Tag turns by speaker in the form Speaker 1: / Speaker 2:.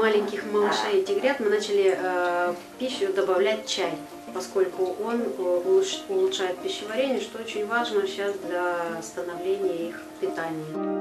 Speaker 1: маленьких малышей тигрят мы начали в пищу добавлять чай, поскольку он улучшает пищеварение, что очень важно сейчас для становления их питания.